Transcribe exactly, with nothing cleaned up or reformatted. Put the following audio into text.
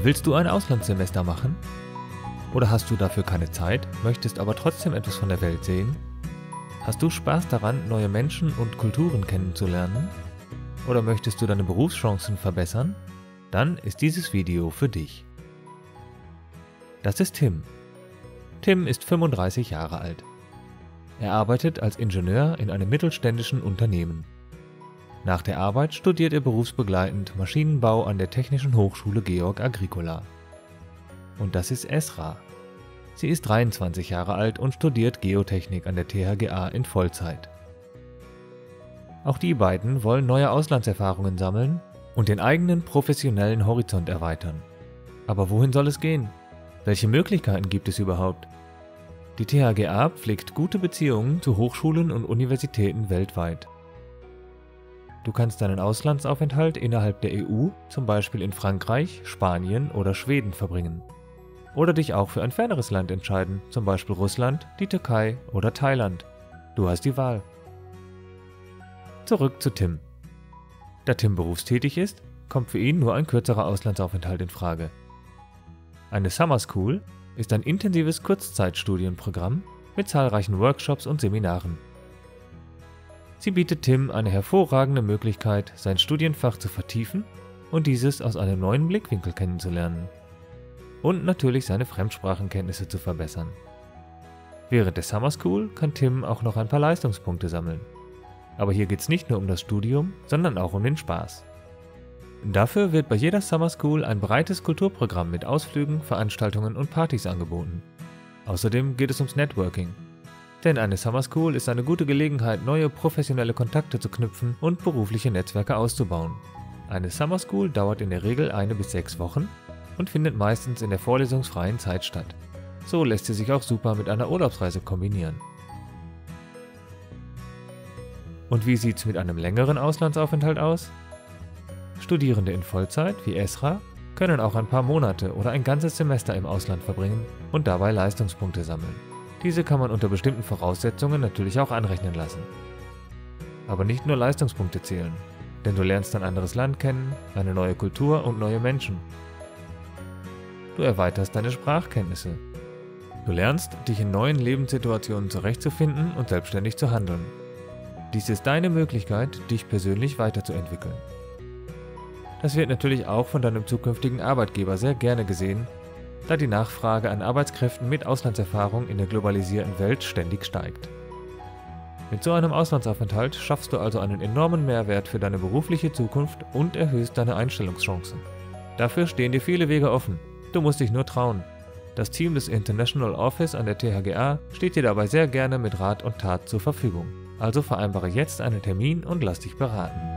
Willst du ein Auslandssemester machen? Oder hast du dafür keine Zeit, möchtest aber trotzdem etwas von der Welt sehen? Hast du Spaß daran, neue Menschen und Kulturen kennenzulernen? Oder möchtest du deine Berufschancen verbessern? Dann ist dieses Video für dich. Das ist Tim. Tim ist fünfunddreißig Jahre alt. Er arbeitet als Ingenieur in einem mittelständischen Unternehmen. Nach der Arbeit studiert er berufsbegleitend Maschinenbau an der Technischen Hochschule Georg Agricola. Und das ist Esra. Sie ist dreiundzwanzig Jahre alt und studiert Geotechnik an der T H G A in Vollzeit. Auch die beiden wollen neue Auslandserfahrungen sammeln und den eigenen professionellen Horizont erweitern. Aber wohin soll es gehen? Welche Möglichkeiten gibt es überhaupt? Die T H G A pflegt gute Beziehungen zu Hochschulen und Universitäten weltweit. Du kannst deinen Auslandsaufenthalt innerhalb der E U, zum Beispiel in Frankreich, Spanien oder Schweden, verbringen. Oder dich auch für ein ferneres Land entscheiden, zum Beispiel Russland, die Türkei oder Thailand. Du hast die Wahl. Zurück zu Tim. Da Tim berufstätig ist, kommt für ihn nur ein kürzerer Auslandsaufenthalt in Frage. Eine Summer School ist ein intensives Kurzzeitstudienprogramm mit zahlreichen Workshops und Seminaren. Sie bietet Tim eine hervorragende Möglichkeit, sein Studienfach zu vertiefen und dieses aus einem neuen Blickwinkel kennenzulernen. Und natürlich seine Fremdsprachenkenntnisse zu verbessern. Während der Summer School kann Tim auch noch ein paar Leistungspunkte sammeln. Aber hier geht es nicht nur um das Studium, sondern auch um den Spaß. Dafür wird bei jeder Summer School ein breites Kulturprogramm mit Ausflügen, Veranstaltungen und Partys angeboten. Außerdem geht es ums Networking. Denn eine Summer School ist eine gute Gelegenheit, neue professionelle Kontakte zu knüpfen und berufliche Netzwerke auszubauen. Eine Summer School dauert in der Regel eine bis sechs Wochen und findet meistens in der vorlesungsfreien Zeit statt. So lässt sie sich auch super mit einer Urlaubsreise kombinieren. Und wie sieht's mit einem längeren Auslandsaufenthalt aus? Studierende in Vollzeit wie Esra können auch ein paar Monate oder ein ganzes Semester im Ausland verbringen und dabei Leistungspunkte sammeln. Diese kann man unter bestimmten Voraussetzungen natürlich auch anrechnen lassen. Aber nicht nur Leistungspunkte zählen, denn du lernst ein anderes Land kennen, eine neue Kultur und neue Menschen. Du erweiterst deine Sprachkenntnisse. Du lernst, dich in neuen Lebenssituationen zurechtzufinden und selbstständig zu handeln. Dies ist deine Möglichkeit, dich persönlich weiterzuentwickeln. Das wird natürlich auch von deinem zukünftigen Arbeitgeber sehr gerne gesehen, da die Nachfrage an Arbeitskräften mit Auslandserfahrung in der globalisierten Welt ständig steigt. Mit so einem Auslandsaufenthalt schaffst du also einen enormen Mehrwert für deine berufliche Zukunft und erhöhst deine Einstellungschancen. Dafür stehen dir viele Wege offen. Du musst dich nur trauen. Das Team des International Office an der T H G A steht dir dabei sehr gerne mit Rat und Tat zur Verfügung. Also vereinbare jetzt einen Termin und lass dich beraten.